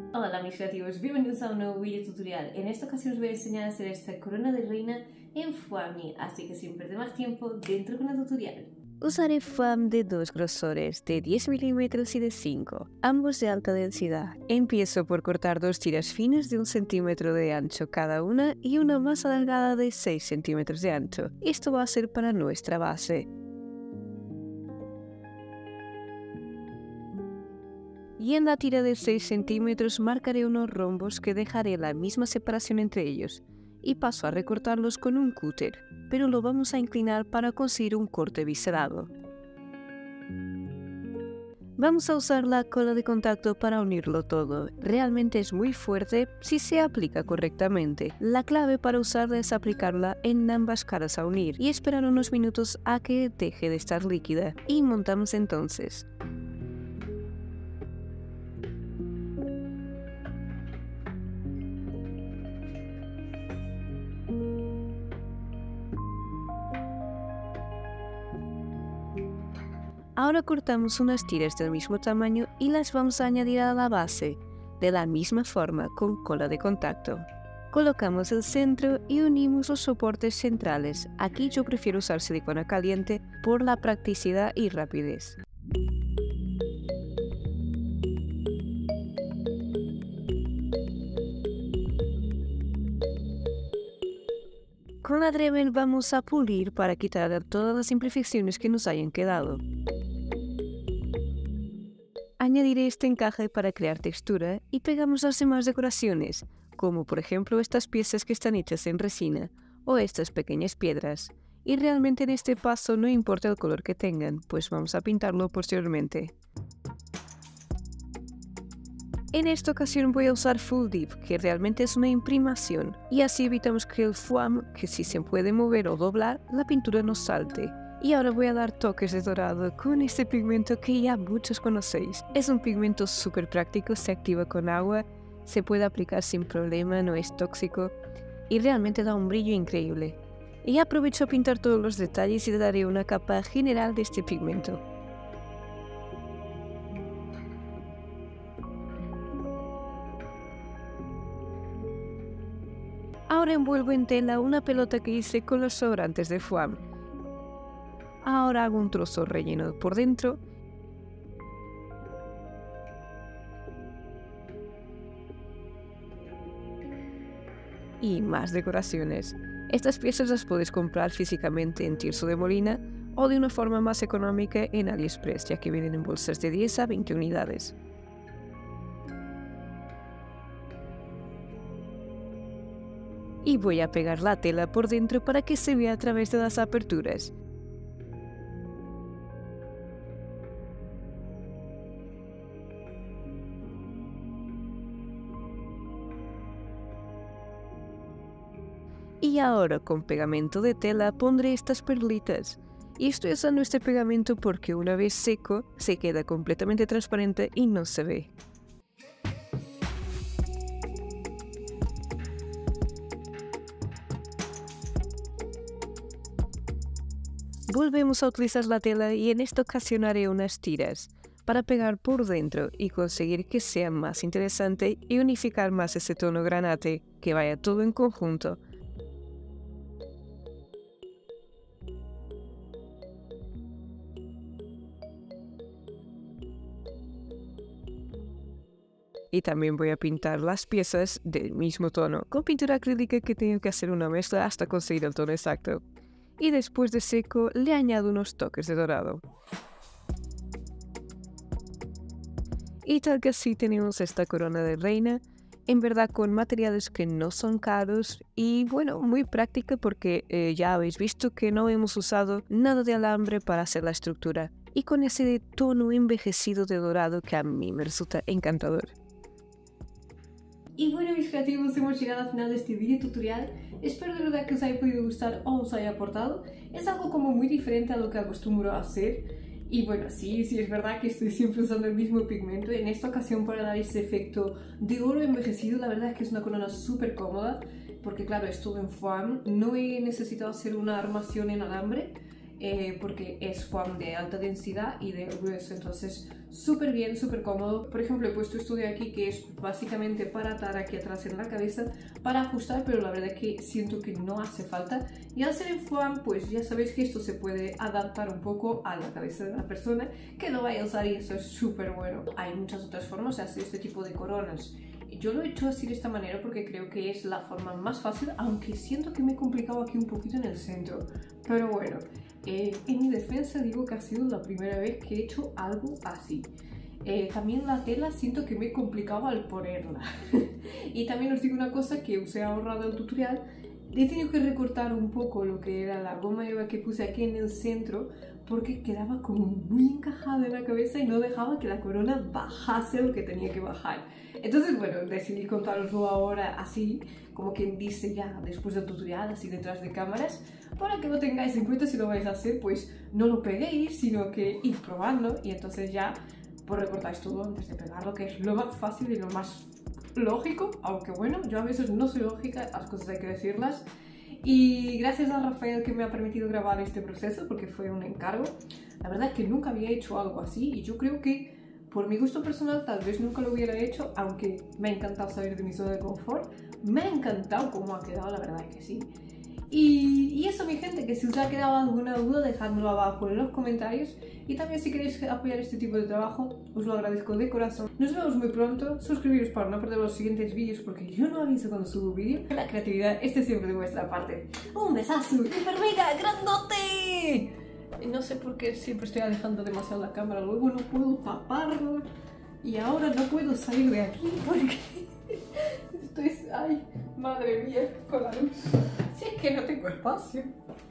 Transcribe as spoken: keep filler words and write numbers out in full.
Hola mis creativos, bienvenidos a un nuevo video tutorial. En esta ocasión os voy a enseñar a hacer esta corona de reina en foamy, así que sin perder más tiempo, dentro con el tutorial. Usaré foam de dos grosores, de diez milímetros y de cinco, ambos de alta densidad. Empiezo por cortar dos tiras finas de un centímetro de ancho cada una y una más alargada de seis centímetros de ancho. Esto va a ser para nuestra base. Y en la tira de seis centímetros marcaré unos rombos que dejaré la misma separación entre ellos y paso a recortarlos con un cúter, pero lo vamos a inclinar para conseguir un corte biselado. Vamos a usar la cola de contacto para unirlo todo. Realmente es muy fuerte si se aplica correctamente. La clave para usarla es aplicarla en ambas caras a unir y esperar unos minutos a que deje de estar líquida. Y montamos entonces. Ahora cortamos unas tiras del mismo tamaño y las vamos a añadir a la base, de la misma forma con cola de contacto. Colocamos el centro y unimos los soportes centrales. Aquí yo prefiero usar silicona caliente por la practicidad y rapidez. Con la Dremel vamos a pulir para quitar todas las imperfecciones que nos hayan quedado. Añadiré este encaje para crear textura y pegamos las demás decoraciones, como por ejemplo estas piezas que están hechas en resina o estas pequeñas piedras. Y realmente en este paso no importa el color que tengan, pues vamos a pintarlo posteriormente. En esta ocasión voy a usar Full Dip, que realmente es una imprimación, y así evitamos que el foam, que si se puede mover o doblar, la pintura nos salte. Y ahora voy a dar toques de dorado con este pigmento que ya muchos conocéis. Es un pigmento súper práctico, se activa con agua, se puede aplicar sin problema, no es tóxico y realmente da un brillo increíble. Y aprovecho a pintar todos los detalles y le daré una capa general de este pigmento. Ahora envuelvo en tela una pelota que hice con los sobrantes de foam. Ahora hago un trozo relleno por dentro y más decoraciones. Estas piezas las puedes comprar físicamente en Tirso de Molina o de una forma más económica en AliExpress, ya que vienen en bolsas de diez a veinte unidades. Y voy a pegar la tela por dentro para que se vea a través de las aperturas. Y ahora con pegamento de tela pondré estas perlitas. Y estoy usando este pegamento porque una vez seco se queda completamente transparente y no se ve. Volvemos a utilizar la tela y en esta ocasión haré unas tiras para pegar por dentro y conseguir que sea más interesante y unificar más ese tono granate, que vaya todo en conjunto. Y también voy a pintar las piezas del mismo tono. Con pintura acrílica que tengo que hacer una mezcla hasta conseguir el tono exacto. Y después de seco le añado unos toques de dorado. Y tal que así tenemos esta corona de reina, en verdad con materiales que no son caros y bueno, muy práctica porque eh, ya habéis visto que no hemos usado nada de alambre para hacer la estructura. Y con ese tono envejecido de dorado que a mí me resulta encantador. Y bueno mis creativos, hemos llegado al final de este video tutorial. Espero de verdad que os haya podido gustar o os haya aportado. Es algo como muy diferente a lo que acostumbro a hacer. Y bueno, sí, sí es verdad que estoy siempre usando el mismo pigmento. En esta ocasión para dar ese efecto de oro envejecido, la verdad es que es una corona súper cómoda. Porque claro, es todo en foam, no he necesitado hacer una armación en alambre. eh, porque es foam de alta densidad y de grueso, entonces súper bien, súper cómodo. Por ejemplo, he puesto esto de aquí que es básicamente para atar aquí atrás en la cabeza, para ajustar, pero la verdad es que siento que no hace falta. Y al ser en foam, pues ya sabéis que esto se puede adaptar un poco a la cabeza de la persona que lo vaya a usar, y eso es súper bueno. Hay muchas otras formas de hacer este tipo de coronas. Yo lo he hecho así de esta manera porque creo que es la forma más fácil, aunque siento que me he complicado aquí un poquito en el centro. Pero bueno, eh, en mi defensa digo que ha sido la primera vez que he hecho algo así. Eh, también la tela siento que me he complicado al ponerla. Y también os digo una cosa, que os he ahorrado el tutorial. He tenido que recortar un poco lo que era la goma eva que puse aquí en el centro, porque quedaba como muy encajada en la cabeza y no dejaba que la corona bajase lo que tenía que bajar. Entonces, bueno, decidí contároslo ahora así, como quien dice ya después del tutorial, así detrás de cámaras, para que lo tengáis en cuenta si lo vais a hacer, pues no lo peguéis, sino que ir probando y entonces ya pues recortáis todo antes de pegarlo, que es lo más fácil y lo más lógico, aunque bueno, yo a veces no soy lógica, las cosas hay que decirlas. Y gracias a Rafael que me ha permitido grabar este proceso, porque fue un encargo. La verdad es que nunca había hecho algo así y yo creo que por mi gusto personal tal vez nunca lo hubiera hecho, aunque me ha encantado salir de mi zona de confort. Me ha encantado cómo ha quedado, la verdad es que sí. Y, y eso, mi gente, que si os ha quedado alguna duda, dejadmelo abajo en los comentarios. Y también si queréis apoyar este tipo de trabajo, os lo agradezco de corazón. Nos vemos muy pronto. Suscribiros para no perder los siguientes vídeos, porque yo no aviso cuando subo vídeo. La creatividad esté siempre de vuestra parte. ¡Un besazo! ¡Hiper mega grandote! No sé por qué siempre estoy alejando demasiado la cámara. Luego no puedo taparlo. Y ahora no puedo salir de aquí porque estoy... ¡Ay! Madre mía, con la luz. Si es que no tengo espacio.